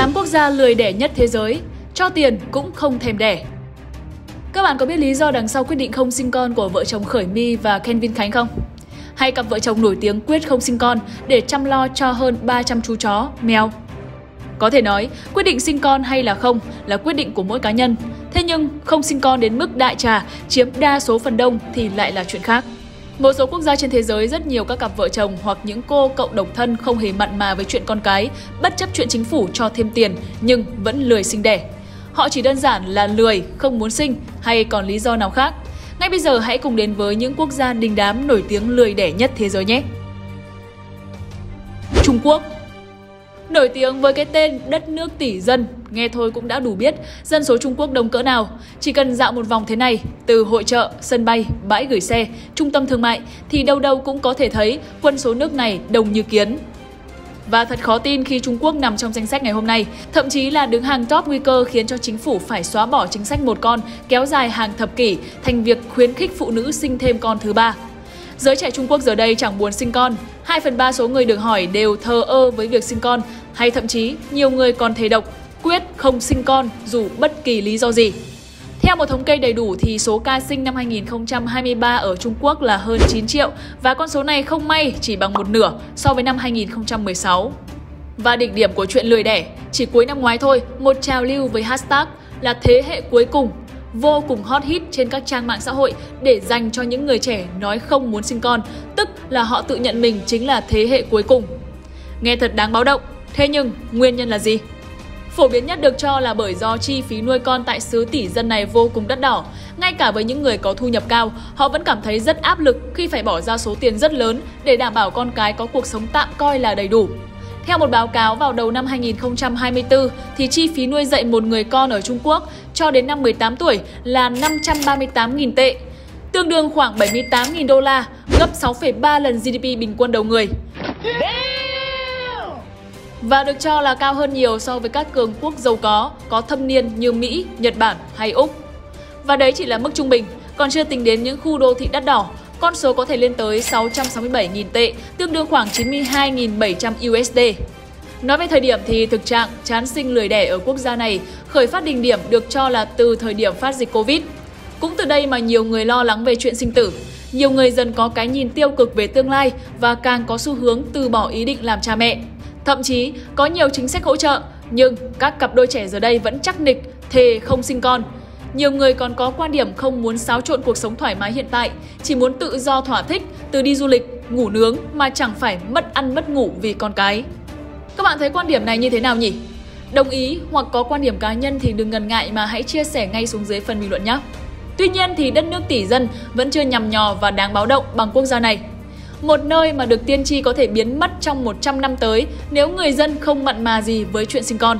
8 quốc gia lười đẻ nhất thế giới, cho tiền cũng không thèm đẻ. Các bạn có biết lý do đằng sau quyết định không sinh con của vợ chồng Khởi My và Kevin Khánh không? Hay cặp vợ chồng nổi tiếng quyết không sinh con để chăm lo cho hơn 300 chú chó, mèo? Có thể nói, quyết định sinh con hay là không là quyết định của mỗi cá nhân. Thế nhưng, không sinh con đến mức đại trà, chiếm đa số phần đông thì lại là chuyện khác. Một số quốc gia trên thế giới rất nhiều các cặp vợ chồng hoặc những cô cậu độc thân không hề mặn mà với chuyện con cái, bất chấp chuyện chính phủ cho thêm tiền nhưng vẫn lười sinh đẻ. Họ chỉ đơn giản là lười, không muốn sinh hay còn lý do nào khác. Ngay bây giờ hãy cùng đến với những quốc gia đình đám nổi tiếng lười đẻ nhất thế giới nhé. Trung Quốc. Nổi tiếng với cái tên đất nước tỷ dân, nghe thôi cũng đã đủ biết dân số Trung Quốc đông cỡ nào. Chỉ cần dạo một vòng thế này, từ hội chợ, sân bay, bãi gửi xe, trung tâm thương mại thì đâu đâu cũng có thể thấy quân số nước này đông như kiến. Và thật khó tin khi Trung Quốc nằm trong danh sách ngày hôm nay, thậm chí là đứng hàng top nguy cơ khiến cho chính phủ phải xóa bỏ chính sách một con kéo dài hàng thập kỷ thành việc khuyến khích phụ nữ sinh thêm con thứ ba. Giới trẻ Trung Quốc giờ đây chẳng muốn sinh con, 2/3 số người được hỏi đều thờ ơ với việc sinh con, hay thậm chí nhiều người còn thề độc, quyết không sinh con dù bất kỳ lý do gì. Theo một thống kê đầy đủ thì số ca sinh năm 2023 ở Trung Quốc là hơn 9 triệu và con số này không may chỉ bằng một nửa so với năm 2016. Và đỉnh điểm của chuyện lười đẻ, chỉ cuối năm ngoái thôi, một trào lưu với hashtag là thế hệ cuối cùng vô cùng hot hit trên các trang mạng xã hội để dành cho những người trẻ nói không muốn sinh con, tức là họ tự nhận mình chính là thế hệ cuối cùng. Nghe thật đáng báo động, thế nhưng nguyên nhân là gì? Phổ biến nhất được cho là bởi do chi phí nuôi con tại xứ tỷ dân này vô cùng đắt đỏ. Ngay cả với những người có thu nhập cao, họ vẫn cảm thấy rất áp lực khi phải bỏ ra số tiền rất lớn để đảm bảo con cái có cuộc sống tạm coi là đầy đủ. Theo một báo cáo vào đầu năm 2024, thì chi phí nuôi dạy một người con ở Trung Quốc cho đến năm 18 tuổi là 538.000 tệ, tương đương khoảng 78.000 đô la, gấp 6,3 lần GDP bình quân đầu người. Và được cho là cao hơn nhiều so với các cường quốc giàu có thâm niên như Mỹ, Nhật Bản hay Úc. Và đấy chỉ là mức trung bình, còn chưa tính đến những khu đô thị đắt đỏ. Con số có thể lên tới 667.000 tệ, tương đương khoảng 92.700 USD. Nói về thời điểm thì thực trạng chán sinh lười đẻ ở quốc gia này khởi phát đỉnh điểm được cho là từ thời điểm phát dịch Covid. Cũng từ đây mà nhiều người lo lắng về chuyện sinh tử. Nhiều người dần có cái nhìn tiêu cực về tương lai và càng có xu hướng từ bỏ ý định làm cha mẹ. Thậm chí có nhiều chính sách hỗ trợ, nhưng các cặp đôi trẻ giờ đây vẫn chắc nịch, thề không sinh con. Nhiều người còn có quan điểm không muốn xáo trộn cuộc sống thoải mái hiện tại, chỉ muốn tự do thỏa thích, từ đi du lịch, ngủ nướng mà chẳng phải mất ăn mất ngủ vì con cái. Các bạn thấy quan điểm này như thế nào nhỉ? Đồng ý hoặc có quan điểm cá nhân thì đừng ngần ngại mà hãy chia sẻ ngay xuống dưới phần bình luận nhé. Tuy nhiên thì đất nước tỷ dân vẫn chưa nhằm nhò và đáng báo động bằng quốc gia này. Một nơi mà được tiên tri có thể biến mất trong 100 năm tới nếu người dân không mặn mà gì với chuyện sinh con.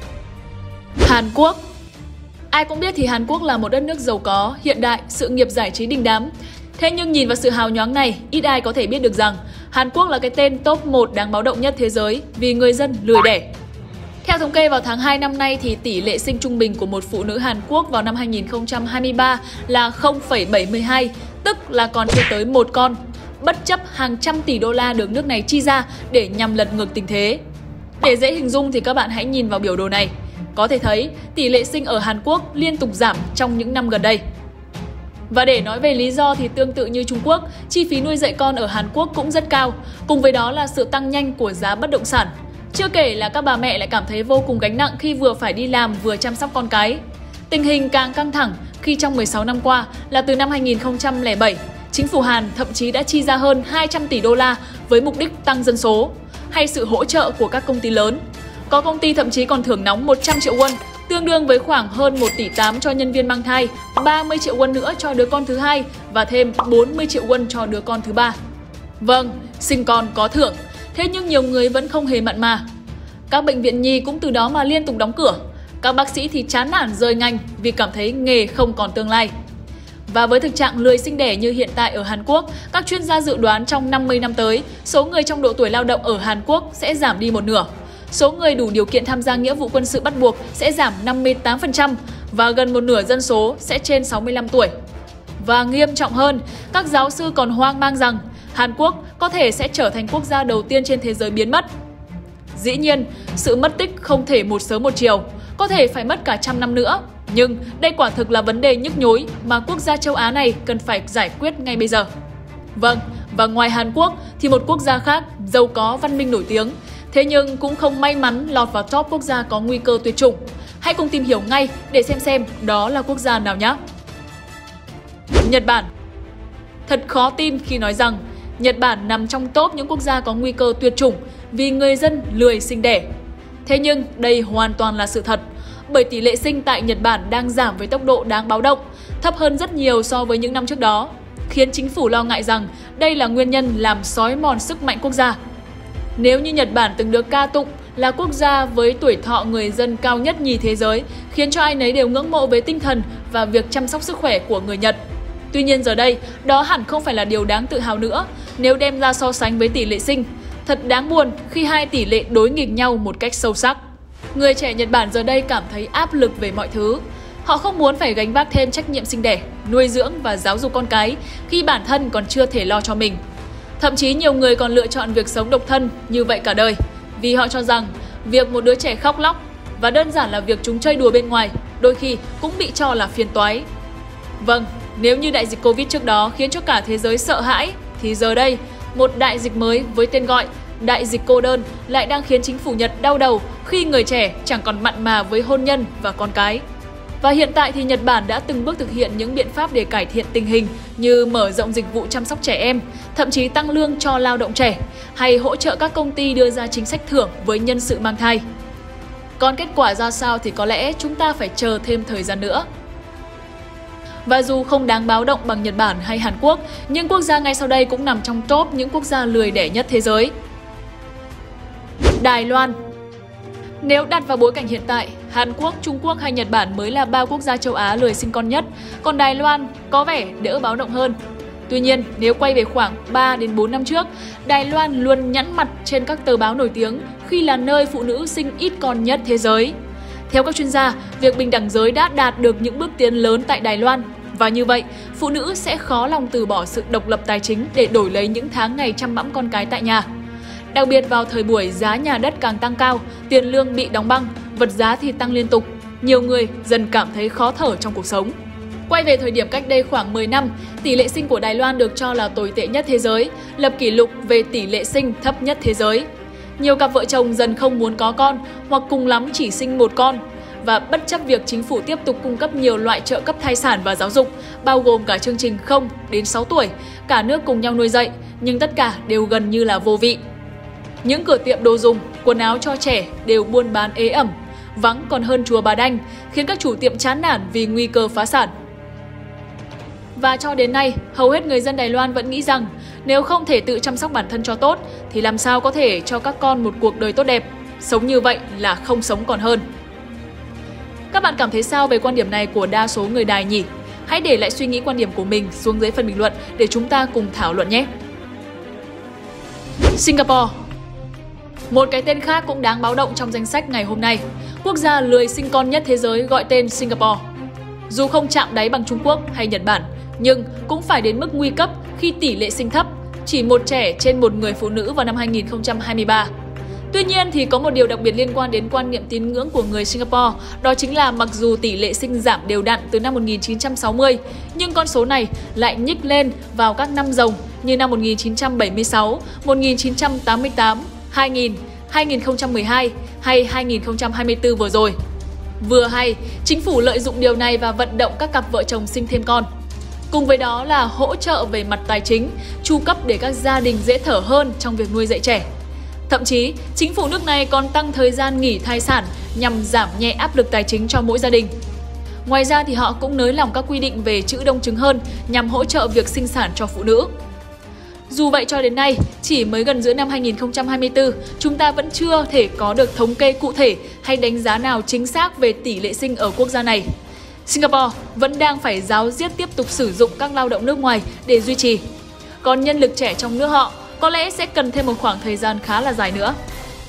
Hàn Quốc. Ai cũng biết thì Hàn Quốc là một đất nước giàu có, hiện đại, sự nghiệp giải trí đình đám. Thế nhưng nhìn vào sự hào nhoáng này, ít ai có thể biết được rằng Hàn Quốc là cái tên top 1 đáng báo động nhất thế giới vì người dân lười đẻ. Theo thống kê vào tháng 2 năm nay thì tỷ lệ sinh trung bình của một phụ nữ Hàn Quốc vào năm 2023 là 0,72, tức là còn chưa tới một con, bất chấp hàng trăm tỷ đô la được nước này chi ra để nhằm lật ngược tình thế. Để dễ hình dung thì các bạn hãy nhìn vào biểu đồ này. Có thể thấy tỷ lệ sinh ở Hàn Quốc liên tục giảm trong những năm gần đây. Và để nói về lý do thì tương tự như Trung Quốc, chi phí nuôi dạy con ở Hàn Quốc cũng rất cao, cùng với đó là sự tăng nhanh của giá bất động sản. Chưa kể là các bà mẹ lại cảm thấy vô cùng gánh nặng khi vừa phải đi làm vừa chăm sóc con cái. Tình hình càng căng thẳng khi trong 16 năm qua là từ năm 2007, chính phủ Hàn thậm chí đã chi ra hơn 200 tỷ đô la với mục đích tăng dân số, hay sự hỗ trợ của các công ty lớn. Có công ty thậm chí còn thưởng nóng 100 triệu won, tương đương với khoảng hơn 1,8 tỷ cho nhân viên mang thai, 30 triệu won nữa cho đứa con thứ hai và thêm 40 triệu won cho đứa con thứ ba. Vâng, sinh con có thưởng, thế nhưng nhiều người vẫn không hề mặn mà. Các bệnh viện nhi cũng từ đó mà liên tục đóng cửa. Các bác sĩ thì chán nản rời ngành vì cảm thấy nghề không còn tương lai. Và với thực trạng lười sinh đẻ như hiện tại ở Hàn Quốc, các chuyên gia dự đoán trong 50 năm tới, số người trong độ tuổi lao động ở Hàn Quốc sẽ giảm đi một nửa. Số người đủ điều kiện tham gia nghĩa vụ quân sự bắt buộc sẽ giảm 58% và gần một nửa dân số sẽ trên 65 tuổi. Và nghiêm trọng hơn, các giáo sư còn hoang mang rằng Hàn Quốc có thể sẽ trở thành quốc gia đầu tiên trên thế giới biến mất. Dĩ nhiên, sự mất tích không thể một sớm một chiều, có thể phải mất cả trăm năm nữa. Nhưng đây quả thực là vấn đề nhức nhối mà quốc gia châu Á này cần phải giải quyết ngay bây giờ. Vâng, và ngoài Hàn Quốc thì một quốc gia khác giàu có văn minh nổi tiếng, thế nhưng cũng không may mắn lọt vào top quốc gia có nguy cơ tuyệt chủng. Hãy cùng tìm hiểu ngay để xem đó là quốc gia nào nhé. Nhật Bản. Thật khó tin khi nói rằng Nhật Bản nằm trong top những quốc gia có nguy cơ tuyệt chủng vì người dân lười sinh đẻ. Thế nhưng đây hoàn toàn là sự thật, bởi tỷ lệ sinh tại Nhật Bản đang giảm với tốc độ đáng báo động, thấp hơn rất nhiều so với những năm trước đó, khiến chính phủ lo ngại rằng đây là nguyên nhân làm xói mòn sức mạnh quốc gia. Nếu như Nhật Bản từng được ca tụng là quốc gia với tuổi thọ người dân cao nhất nhì thế giới, khiến cho ai nấy đều ngưỡng mộ với tinh thần và việc chăm sóc sức khỏe của người Nhật. Tuy nhiên giờ đây, đó hẳn không phải là điều đáng tự hào nữa nếu đem ra so sánh với tỷ lệ sinh. Thật đáng buồn khi hai tỷ lệ đối nghịch nhau một cách sâu sắc. Người trẻ Nhật Bản giờ đây cảm thấy áp lực về mọi thứ. Họ không muốn phải gánh vác thêm trách nhiệm sinh đẻ, nuôi dưỡng và giáo dục con cái khi bản thân còn chưa thể lo cho mình. Thậm chí nhiều người còn lựa chọn việc sống độc thân như vậy cả đời, vì họ cho rằng việc một đứa trẻ khóc lóc và đơn giản là việc chúng chơi đùa bên ngoài đôi khi cũng bị cho là phiền toái. Vâng, nếu như đại dịch Covid trước đó khiến cho cả thế giới sợ hãi, thì giờ đây, một đại dịch mới với tên gọi đại dịch cô đơn lại đang khiến chính phủ Nhật đau đầu khi người trẻ chẳng còn mặn mà với hôn nhân và con cái. Và hiện tại thì Nhật Bản đã từng bước thực hiện những biện pháp để cải thiện tình hình như mở rộng dịch vụ chăm sóc trẻ em, thậm chí tăng lương cho lao động trẻ, hay hỗ trợ các công ty đưa ra chính sách thưởng với nhân sự mang thai. Còn kết quả ra sao thì có lẽ chúng ta phải chờ thêm thời gian nữa. Và dù không đáng báo động bằng Nhật Bản hay Hàn Quốc, nhưng quốc gia ngay sau đây cũng nằm trong top những quốc gia lười đẻ nhất thế giới. Đài Loan. Nếu đặt vào bối cảnh hiện tại, Hàn Quốc, Trung Quốc hay Nhật Bản mới là 3 quốc gia châu Á lười sinh con nhất, còn Đài Loan có vẻ đỡ báo động hơn. Tuy nhiên, nếu quay về khoảng 3 đến 4 năm trước, Đài Loan luôn nhẵn mặt trên các tờ báo nổi tiếng khi là nơi phụ nữ sinh ít con nhất thế giới. Theo các chuyên gia, việc bình đẳng giới đã đạt được những bước tiến lớn tại Đài Loan, và như vậy, phụ nữ sẽ khó lòng từ bỏ sự độc lập tài chính để đổi lấy những tháng ngày chăm bẵm con cái tại nhà. Đặc biệt vào thời buổi giá nhà đất càng tăng cao, tiền lương bị đóng băng, vật giá thì tăng liên tục, nhiều người dần cảm thấy khó thở trong cuộc sống. Quay về thời điểm cách đây khoảng 10 năm, tỷ lệ sinh của Đài Loan được cho là tồi tệ nhất thế giới, lập kỷ lục về tỷ lệ sinh thấp nhất thế giới. Nhiều cặp vợ chồng dần không muốn có con hoặc cùng lắm chỉ sinh một con. Và bất chấp việc chính phủ tiếp tục cung cấp nhiều loại trợ cấp thai sản và giáo dục, bao gồm cả chương trình 0 đến 6 tuổi, cả nước cùng nhau nuôi dạy, nhưng tất cả đều gần như là vô vị. Những cửa tiệm đồ dùng, quần áo cho trẻ đều buôn bán ế ẩm, vắng còn hơn chùa Bà Đanh, khiến các chủ tiệm chán nản vì nguy cơ phá sản. Và cho đến nay, hầu hết người dân Đài Loan vẫn nghĩ rằng nếu không thể tự chăm sóc bản thân cho tốt thì làm sao có thể cho các con một cuộc đời tốt đẹp. Sống như vậy là không sống còn hơn. Các bạn cảm thấy sao về quan điểm này của đa số người Đài nhỉ? Hãy để lại suy nghĩ quan điểm của mình xuống dưới phần bình luận để chúng ta cùng thảo luận nhé! Singapore. Một cái tên khác cũng đáng báo động trong danh sách ngày hôm nay. Quốc gia lười sinh con nhất thế giới gọi tên Singapore. Dù không chạm đáy bằng Trung Quốc hay Nhật Bản, nhưng cũng phải đến mức nguy cấp khi tỷ lệ sinh thấp, chỉ một trẻ trên một người phụ nữ vào năm 2023. Tuy nhiên thì có một điều đặc biệt liên quan đến quan niệm tín ngưỡng của người Singapore, đó chính là mặc dù tỷ lệ sinh giảm đều đặn từ năm 1960, nhưng con số này lại nhích lên vào các năm rồng như năm 1976, 1988, 2000, 2012 hay 2024 vừa rồi. Vừa hay, chính phủ lợi dụng điều này và vận động các cặp vợ chồng sinh thêm con. Cùng với đó là hỗ trợ về mặt tài chính, chu cấp để các gia đình dễ thở hơn trong việc nuôi dạy trẻ. Thậm chí, chính phủ nước này còn tăng thời gian nghỉ thai sản nhằm giảm nhẹ áp lực tài chính cho mỗi gia đình. Ngoài ra thì họ cũng nới lỏng các quy định về trữ đông trứng hơn nhằm hỗ trợ việc sinh sản cho phụ nữ. Dù vậy cho đến nay, chỉ mới gần giữa năm 2024, chúng ta vẫn chưa thể có được thống kê cụ thể hay đánh giá nào chính xác về tỷ lệ sinh ở quốc gia này. Singapore vẫn đang phải ráo riết tiếp tục sử dụng các lao động nước ngoài để duy trì. Còn nhân lực trẻ trong nước họ có lẽ sẽ cần thêm một khoảng thời gian khá là dài nữa.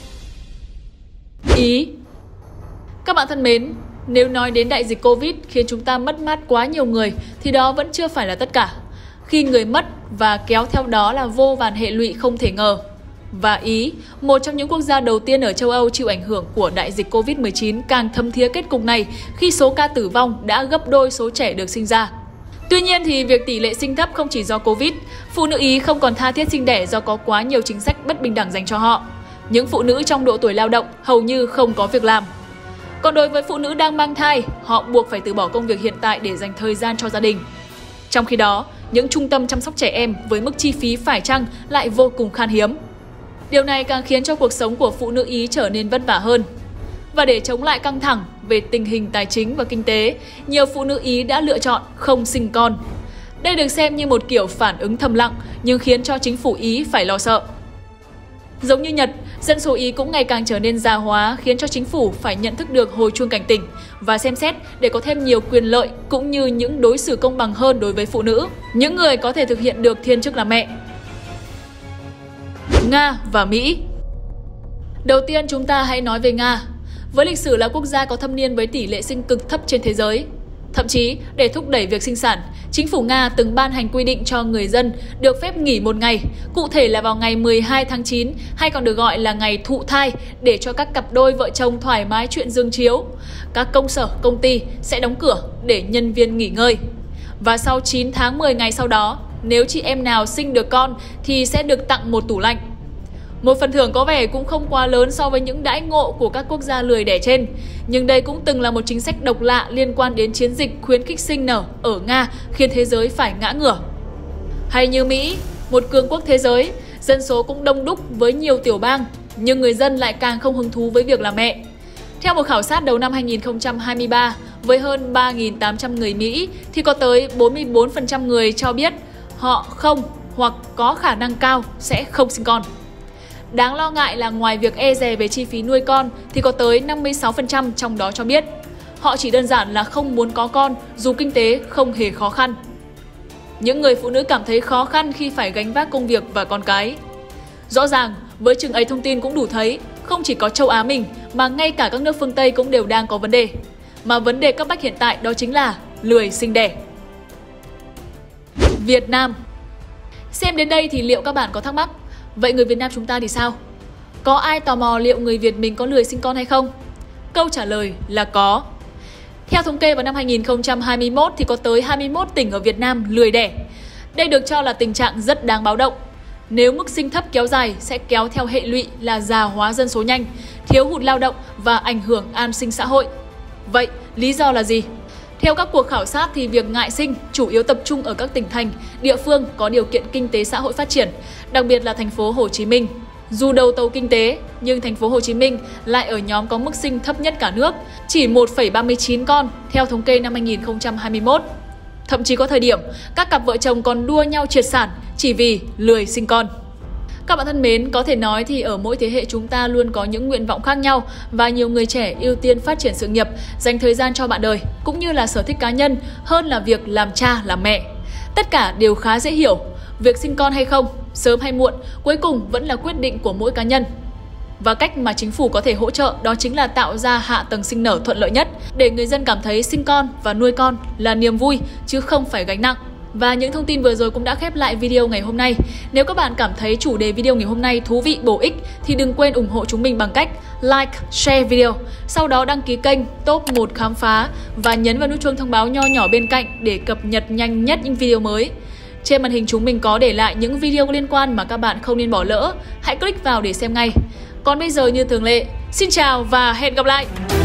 Ý. Các bạn thân mến, nếu nói đến đại dịch Covid khiến chúng ta mất mát quá nhiều người thì đó vẫn chưa phải là tất cả. Khi người mất và kéo theo đó là vô vàn hệ lụy không thể ngờ. Và Ý, một trong những quốc gia đầu tiên ở châu Âu chịu ảnh hưởng của đại dịch Covid-19 càng thấm thía kết cục này khi số ca tử vong đã gấp đôi số trẻ được sinh ra. Tuy nhiên thì việc tỷ lệ sinh thấp không chỉ do Covid, phụ nữ Ý không còn tha thiết sinh đẻ do có quá nhiều chính sách bất bình đẳng dành cho họ. Những phụ nữ trong độ tuổi lao động hầu như không có việc làm. Còn đối với phụ nữ đang mang thai, họ buộc phải từ bỏ công việc hiện tại để dành thời gian cho gia đình. Trong khi đó, những trung tâm chăm sóc trẻ em với mức chi phí phải chăng lại vô cùng khan hiếm. Điều này càng khiến cho cuộc sống của phụ nữ Ý trở nên vất vả hơn. Và để chống lại căng thẳng về tình hình tài chính và kinh tế, nhiều phụ nữ Ý đã lựa chọn không sinh con. Đây được xem như một kiểu phản ứng thầm lặng nhưng khiến cho chính phủ Ý phải lo sợ. Giống như Nhật, dân số Ý cũng ngày càng trở nên già hóa khiến cho chính phủ phải nhận thức được hồi chuông cảnh tỉnh và xem xét để có thêm nhiều quyền lợi cũng như những đối xử công bằng hơn đối với phụ nữ, những người có thể thực hiện được thiên chức làm mẹ. Nga và Mỹ. Đầu tiên chúng ta hãy nói về Nga. Với lịch sử là quốc gia có thâm niên với tỷ lệ sinh cực thấp trên thế giới. Thậm chí, để thúc đẩy việc sinh sản, chính phủ Nga từng ban hành quy định cho người dân được phép nghỉ một ngày, cụ thể là vào ngày 12 tháng 9 hay còn được gọi là ngày thụ thai để cho các cặp đôi vợ chồng thoải mái chuyện giường chiếu. Các công sở, công ty sẽ đóng cửa để nhân viên nghỉ ngơi. Và sau 9 tháng 10 ngày sau đó, nếu chị em nào sinh được con thì sẽ được tặng một tủ lạnh. Một phần thưởng có vẻ cũng không quá lớn so với những đãi ngộ của các quốc gia lười đẻ trên, nhưng đây cũng từng là một chính sách độc lạ liên quan đến chiến dịch khuyến khích sinh nở ở Nga khiến thế giới phải ngã ngửa. Hay như Mỹ, một cường quốc thế giới, dân số cũng đông đúc với nhiều tiểu bang, nhưng người dân lại càng không hứng thú với việc làm mẹ. Theo một khảo sát đầu năm 2023, với hơn 3.800 người Mỹ thì có tới 44% người cho biết họ không hoặc có khả năng cao sẽ không sinh con. Đáng lo ngại là ngoài việc e dè về chi phí nuôi con thì có tới 56% trong đó cho biết họ chỉ đơn giản là không muốn có con dù kinh tế không hề khó khăn. Những người phụ nữ cảm thấy khó khăn khi phải gánh vác công việc và con cái. Rõ ràng, với chừng ấy thông tin cũng đủ thấy, không chỉ có châu Á mình mà ngay cả các nước phương Tây cũng đều đang có vấn đề. Mà vấn đề cấp bách hiện tại đó chính là lười sinh đẻ. Việt Nam. Xem đến đây thì liệu các bạn có thắc mắc, vậy người Việt Nam chúng ta thì sao? Có ai tò mò liệu người Việt mình có lười sinh con hay không? Câu trả lời là có. Theo thống kê vào năm 2021 thì có tới 21 tỉnh ở Việt Nam lười đẻ. Đây được cho là tình trạng rất đáng báo động. Nếu mức sinh thấp kéo dài sẽ kéo theo hệ lụy là già hóa dân số nhanh, thiếu hụt lao động và ảnh hưởng an sinh xã hội. Vậy, lý do là gì? Theo các cuộc khảo sát thì việc ngại sinh chủ yếu tập trung ở các tỉnh thành, địa phương có điều kiện kinh tế xã hội phát triển, đặc biệt là thành phố Hồ Chí Minh. Dù đầu tàu kinh tế, nhưng thành phố Hồ Chí Minh lại ở nhóm có mức sinh thấp nhất cả nước, chỉ 1,39 con theo thống kê năm 2021. Thậm chí có thời điểm, các cặp vợ chồng còn đua nhau triệt sản chỉ vì lười sinh con. Các bạn thân mến, có thể nói thì ở mỗi thế hệ chúng ta luôn có những nguyện vọng khác nhau và nhiều người trẻ ưu tiên phát triển sự nghiệp, dành thời gian cho bạn đời, cũng như là sở thích cá nhân hơn là việc làm cha, làm mẹ. Tất cả đều khá dễ hiểu, việc sinh con hay không, sớm hay muộn, cuối cùng vẫn là quyết định của mỗi cá nhân. Và cách mà chính phủ có thể hỗ trợ đó chính là tạo ra hạ tầng sinh nở thuận lợi nhất để người dân cảm thấy sinh con và nuôi con là niềm vui chứ không phải gánh nặng. Và những thông tin vừa rồi cũng đã khép lại video ngày hôm nay. Nếu các bạn cảm thấy chủ đề video ngày hôm nay thú vị, bổ ích thì đừng quên ủng hộ chúng mình bằng cách like, share video, sau đó đăng ký kênh Top 1 Khám Phá và nhấn vào nút chuông thông báo nho nhỏ bên cạnh để cập nhật nhanh nhất những video mới. Trên màn hình chúng mình có để lại những video liên quan mà các bạn không nên bỏ lỡ. Hãy click vào để xem ngay. Còn bây giờ như thường lệ, xin chào và hẹn gặp lại!